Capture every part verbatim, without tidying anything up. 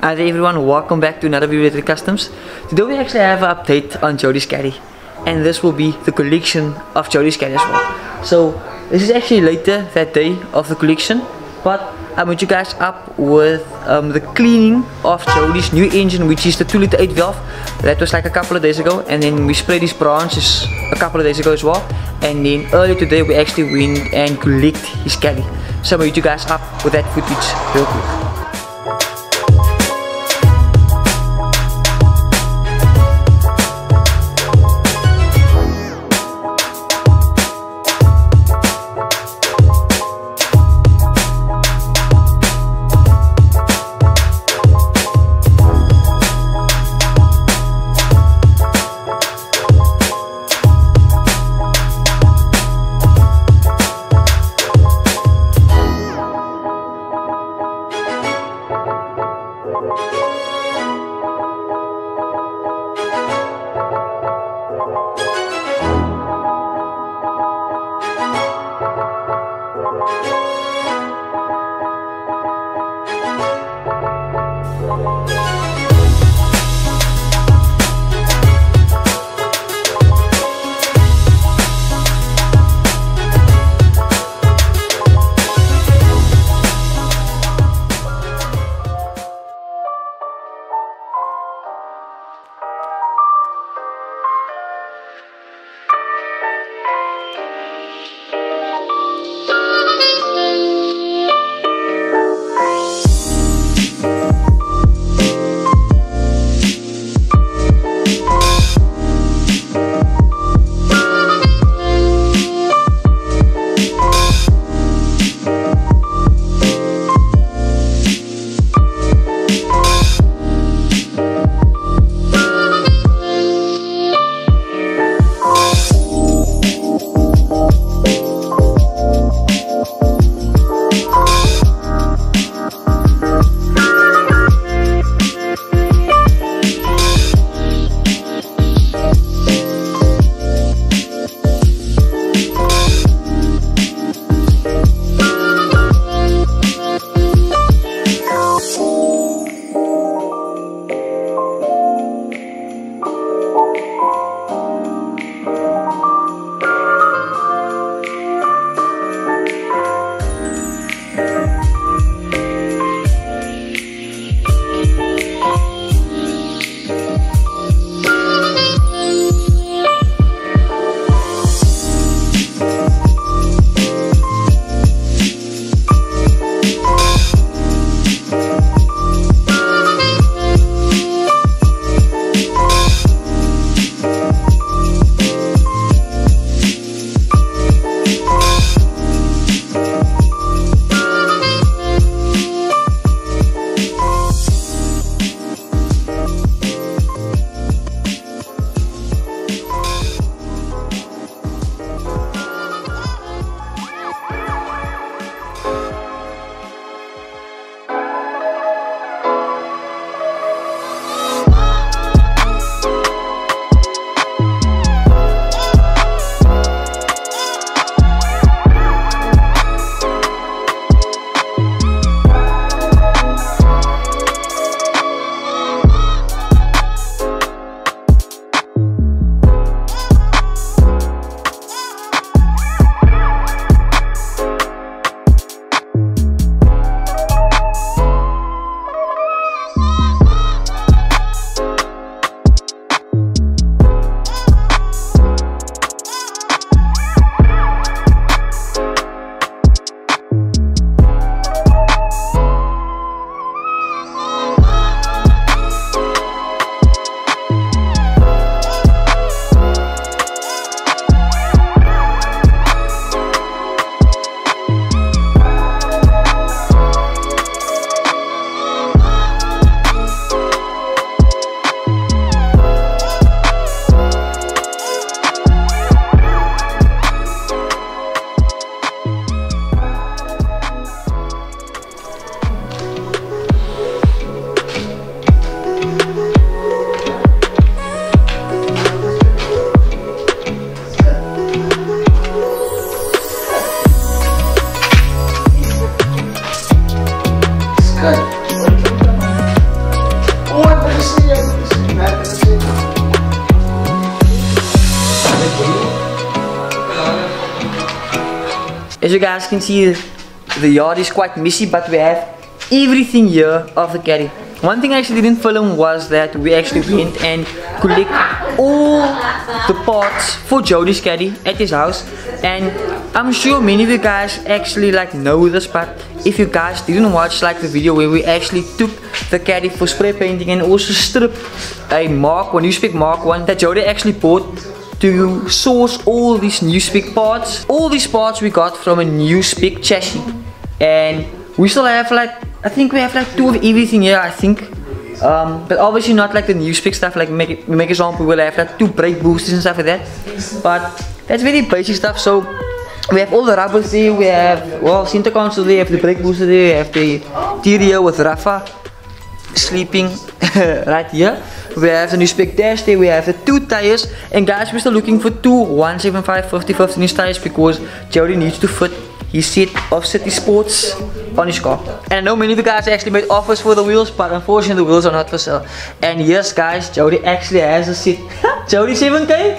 Hi there everyone, welcome back to another video with Customs. Today we actually have an update on Jody's caddy, and this will be the collection of Jody's caddy as well. So this is actually later that day of the collection, but I put you guys up with um, the cleaning of Jody's new engine, which is the two liter eight valve. That was like a couple of days ago, and then we sprayed these branches a couple of days ago as well. And then earlier today we actually went and collect his caddy. So I put you guys up with that footage real quick. As you guys can see, the yard is quite messy, but we have everything here of the caddy. One thing I actually didn't film was that we actually went and collect all the parts for Jody's caddy at his house, and I'm sure many of you guys actually like know this, but if you guys didn't watch like the video where we actually took the caddy for spray painting and also stripped a Mark one, Newspec Mark one that Jody actually bought to source all these Newspec parts. All these parts we got from a Newspec chassis, and we still have like, I think we have like two of everything here, I think. Um, but obviously not like the Newspec stuff, like make, make example, we'll have like two brake boosters and stuff like that. But that's very basic stuff. So we have all the rubbers there, we have, well, center console there, we have the brake booster there, we have the interior with Rafa sleeping right here. We have the Newspec dash there, we have the two tires, and guys, we're still looking for two one seventy-five fifty fifteen inch tires because Jody needs to fit his set of City Sports on his car. And I know many of you guys actually made offers for the wheels, but unfortunately the wheels are not for sale. And yes guys, Jody actually has a set. Jody seven K?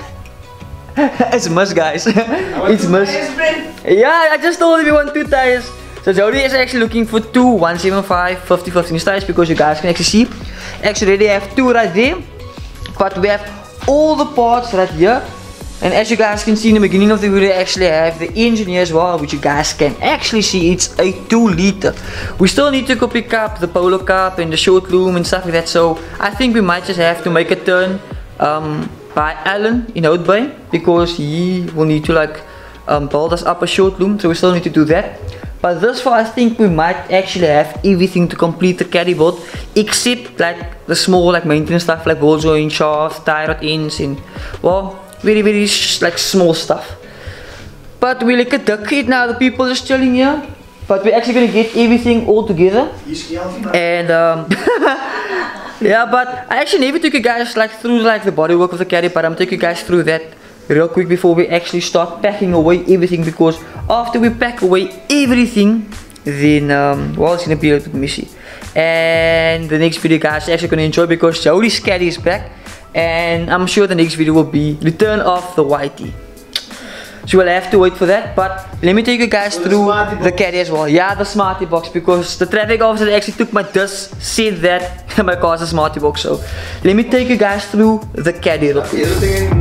It's must guys. It's must. Yeah, I just told him we want two tires. So Jody is actually looking for two one seventy-five fifty fifteen inch tires because you guys can actually see. Actually already have two right there. But we have all the parts right here. And as you guys can see in the beginning of the video, I actually have the engine here as well, which you guys can actually see it's a two liter. We still need to go pick up the Polo Cup and the short loom and stuff like that, so I think we might just have to make a turn um, by Alan in Oud Bay, because he will need to like um, build us up a short loom, so we still need to do that. But this far I think we might actually have everything to complete the caddy build, except like the small like maintenance stuff like ball joint, shaft, tie rod ends, and well, very very like small stuff. But we like a duck it now, the people just chilling here. But we're actually gonna get everything all together. And um yeah, but I actually never took you guys like through like the bodywork of the caddy, but I'm taking you guys through that real quick before we actually start packing away everything, because after we pack away everything, then um well, it's gonna be a little bit messy. And the next video guys are actually gonna enjoy because Jody's caddy is back. And I'm sure the next video will be return of the Y T. So we'll have to wait for that, but let me take you guys through the caddy as well. Yeah, the Smarty Box, because the traffic officer actually took my disc, said that my car's a Smarty Box. So let me take you guys through the caddy real quick.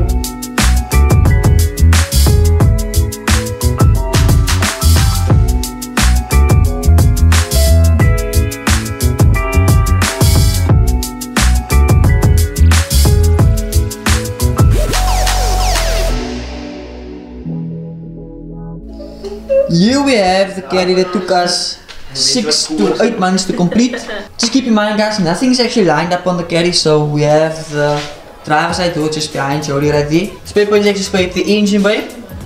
Here we have the caddy that took us six to eight months to complete. Just keep in mind guys, nothing is actually lined up on the caddy, so we have the driver's side door just behind Jody right there. Spare part is actually sprayed the engine bay.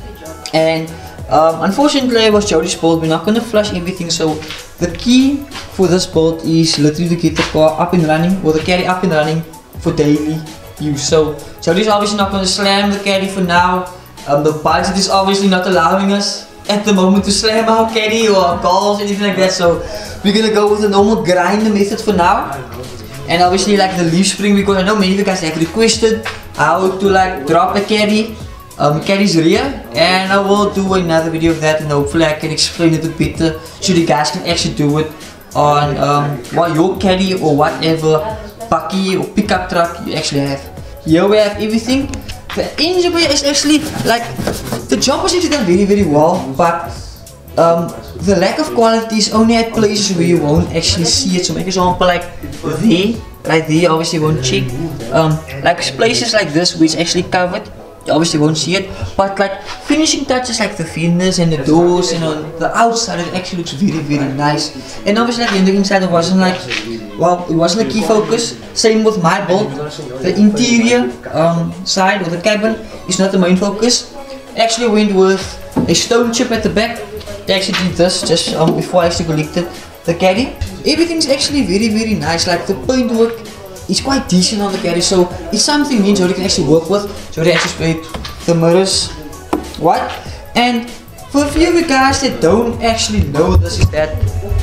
And um, unfortunately it was Jody's build, we're not going to flush everything, so the key for this build is literally to get the car up and running, or the caddy up and running for daily use. So Jody's obviously not going to slam the caddy for now. Um, the budget is obviously not allowing us at the moment to slam our caddy or our calls, anything like that, so we're gonna go with the normal grinder method for now. And obviously like the leaf spring, because I know many of you guys have requested how to like drop a caddy, um, caddy's rear, and I will do another video of that, and hopefully I can explain it a bit better so you guys can actually do it on um, well, your caddy or whatever bakkie or pickup truck you actually have. Here we have everything. The engine bay is actually like, the job was actually done very very well, but um, the lack of quality is only at places where you won't actually see it. So make example like there, right there, obviously you won't check. Um, like places like this where it's actually covered, you obviously won't see it. But like finishing touches like the fenders and the doors and on the outside, it actually looks very very nice. And obviously like in the inside it wasn't like, well, it wasn't a key focus. Same with my build. The interior um, side or the cabin is not the main focus. Actually went with a stone chip at the back. I actually did this just um, before I actually collected the caddy. Everything's actually very very nice. Like the paintwork is quite decent on the caddy, so it's something me and Jody can actually work with. Jody actually sprayed the mirrors white. And for a few of you guys that don't actually know this, is that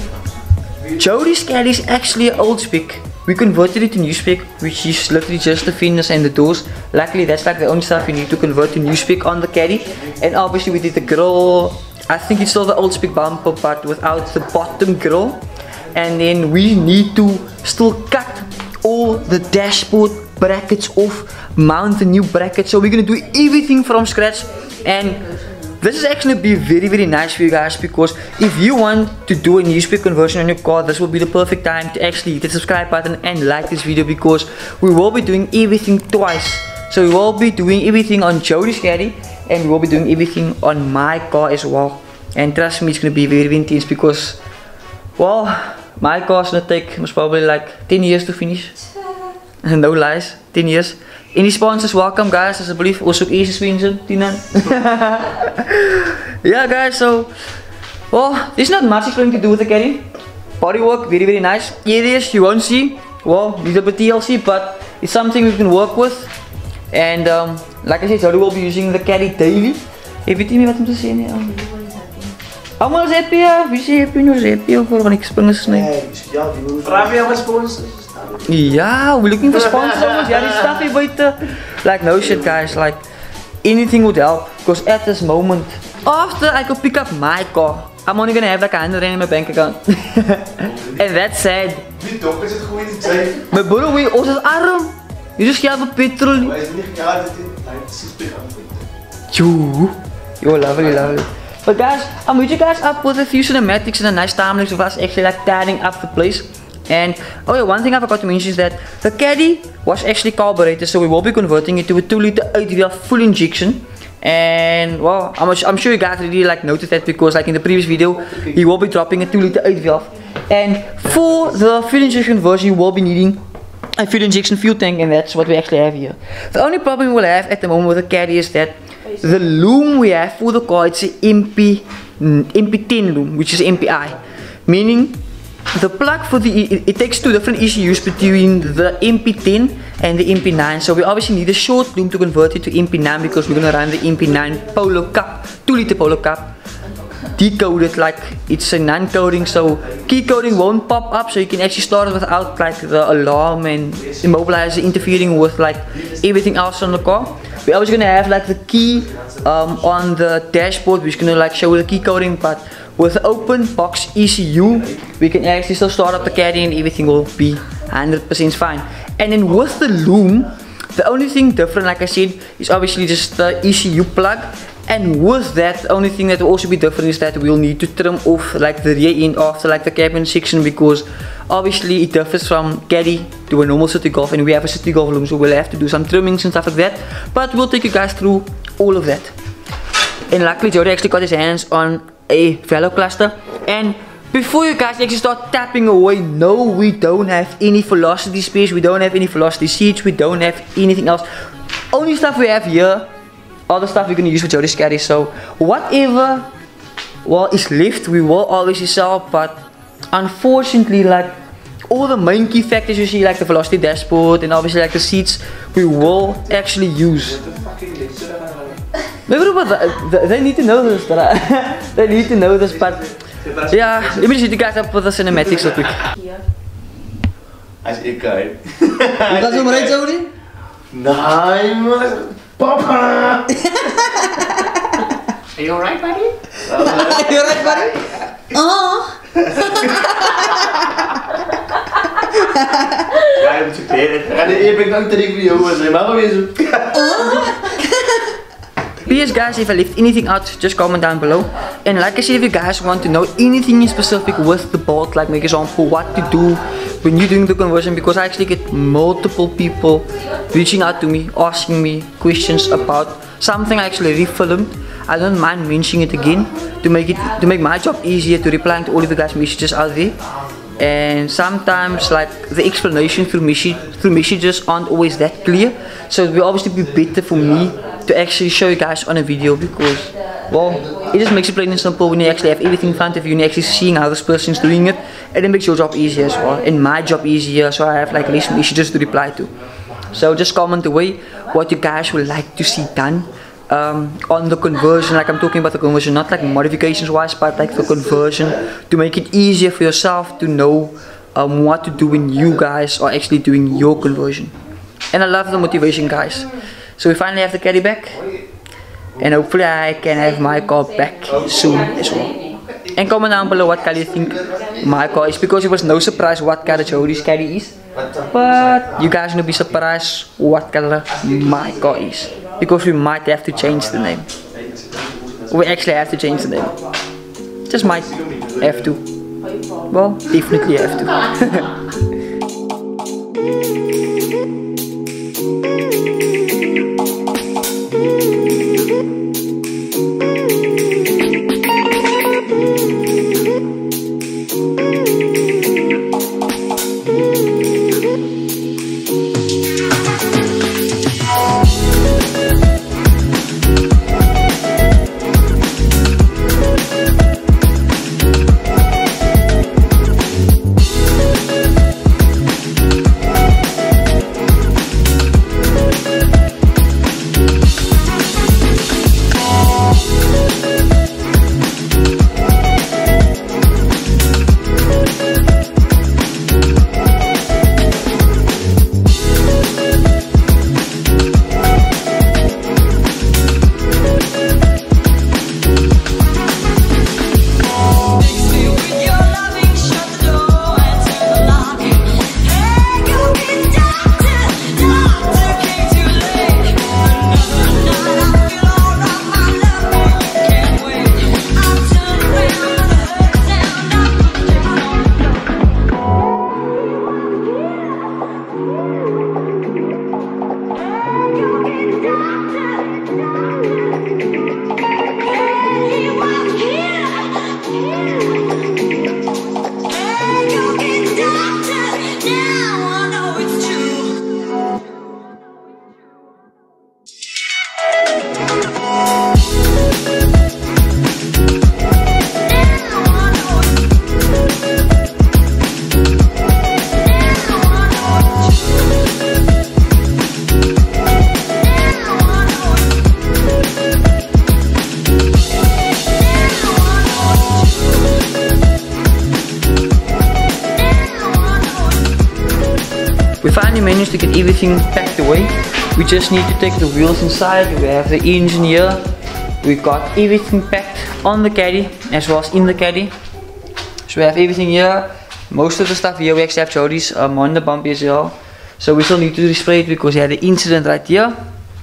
Jody's caddy is actually an old spec. We converted it to new spec, which is literally just the fenders and the doors. Luckily that's like the only stuff you need to convert to new spec on the caddy. And obviously we did the grill I think it's still the old speak bumper but without the bottom grill. And then we need to still cut all the dashboard brackets off, mount the new brackets. So we're gonna do everything from scratch, and this is actually be very very nice for you guys, because if you want to do a new speed conversion on your car, this will be the perfect time to actually hit the subscribe button and like this video, because we will be doing everything twice. So we will be doing everything on Jody's caddy, and we will be doing everything on my car as well. And trust me, it's gonna be very, very intense, because, well, my car's gonna take most probably like ten years to finish. No lies, ten years. Any sponsors, welcome guys, alsjeblieft. Also eerste swings in, Tina. Yeah guys, so, well, there's not much explaining to do with the caddy. Bodywork, very, very nice. Areas you won't see, well, little bit T L C, but it's something we can work with. And um, like I said, Jody will be using the caddy daily. Heb je me wat om te zeggen? Ja. Allemaal happy, ja. Wie is happy nu? Is happy of voor ik springen snijden? Nee, ja, die wil vraag je wat sponsors? Ja, we're looking for sponsors. Ja, die stuff hier buiten. Like no shit guys, like anything would help. Because at this moment, after I could pick up my car, I'm only gonna have like a hundred rand in my bank account. And that's sad. Wie toch is het goed in te zeggen? Maar bro, we ons is arm. Je is geld voor petrol. Maar is het niet gehaald dat dit is big Yo, yo, lovely, lovely. But guys, I'm with you guys up with a few cinematics and a nice timelapse of us actually like tidying up the place. And oh yeah, one thing I forgot to mention is that the caddy was actually carbureted, so we will be converting it to a two liter eight valve full injection. And well, I'm, I'm sure you guys really like noticed that, because like in the previous video, he will be dropping a two liter eight valve. And for the fuel injection version, you will be needing a fuel injection fuel tank, and that's what we actually have here. The only problem we will have at the moment with the caddy is that the loom we have for the car, it's an M P ten loom, which is M P I, meaning the plug for the, it, it takes two different E C Us between the M P ten and the M P nine. So we obviously need a short loom to convert it to M P nine, because we're gonna run the M P nine Polo Cup, two liter Polo Cup, decoded like it's a non-coding, so key coding won't pop up, so you can actually start it without like the alarm and immobilizer interfering with like everything else on the car. We're always gonna have like the key um, on the dashboard, which is gonna like show the key coding, but with the open box E C U, we can actually still start up the caddy and everything will be one hundred percent fine. And then with the loom, the only thing different, like I said, is obviously just the E C U plug. And with that, the only thing that will also be different is that we'll need to trim off like the rear end after like the cabin section, because obviously it differs from caddy to a normal city golf, and we have a city golf loom, so we'll have to do some trimmings and stuff like that. But we'll take you guys through all of that. And luckily Jody actually got his hands on a Velo cluster. And before you guys actually start tapping away, no, we don't have any velocity space, we don't have any velocity seats, we don't have anything else. Only stuff we have here, all the stuff we're gonna use for Jody's caddy. So whatever well is left, we will always sell. But unfortunately, like all the main key factors you see, like the velocity dashboard and obviously like the seats, we will actually use. Maybe, but they need to know this. They need to know this. But yeah, let me just hit you guys up with the cinematics real quick. Als ik kijk. Hoe gaat het maar Jody? Nee, man. Papa! Are you alright, buddy? Are you alright, buddy? Oh! Ja, je moet je kleren. Ga de epic lang terug video, maar ze mag weer zo. P S guys, if I left anything out, just comment down below. And like I said, if you guys want to know anything in specific with the bolt, like for example what to do when you're doing the conversion, because I actually get multiple people reaching out to me, asking me questions about something I actually refilmed. I don't mind mentioning it again to make it to make my job easier, to replying to all of you guys' messages out there. And sometimes like the explanation through message through messages aren't always that clear, so it will obviously be better for me to actually show you guys on a video, because well, it just makes it plain and simple when you actually have everything in front of you and you're actually seeing how this person's doing it, and it makes your job easier as well, and my job easier, so I have like less messages to reply to. So just comment away what you guys would like to see done um, on the conversion. Like I'm talking about the conversion, not like modifications wise, but like the conversion, to make it easier for yourself to know um, what to do when you guys are actually doing your conversion. And I love the motivation, guys. So we finally have the caddy back. and hopefully I can have my car back soon as well. And comment down below what color you think my car is, because it was no surprise what color Jody's caddy is, but you guys will be surprised what color my car is, because we might have to change the name. We actually have to change the name. Just might have to. Well, definitely have to. We finally managed to get everything packed away. We just need to take the wheels inside. We have the engine here. We got everything packed on the caddy as well as in the caddy. So we have everything here. Most of the stuff here we actually have Jody's um, on the bumper as well. So we still need to respray it because we had an incident right here.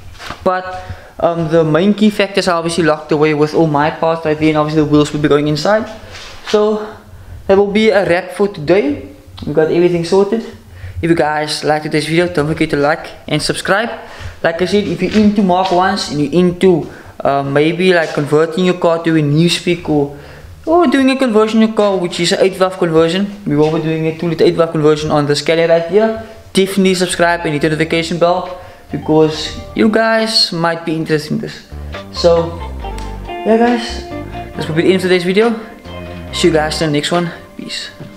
But um, the main key factors are obviously locked away with all my parts right there, and obviously the wheels will be going inside. So that will be a wrap for today. We got everything sorted. If you guys liked today's video, don't forget to like and subscribe. Like I said, if you're into Mark ones and you're into uh, maybe like converting your car to a Newspeak, or or doing a conversion in your car, which is an eight valve conversion, we will be doing a two liter eight valve conversion on this caddy right here. Definitely subscribe and hit the notification bell, because you guys might be interested in this. So yeah guys, this will be the end of today's video. See you guys in the next one. Peace.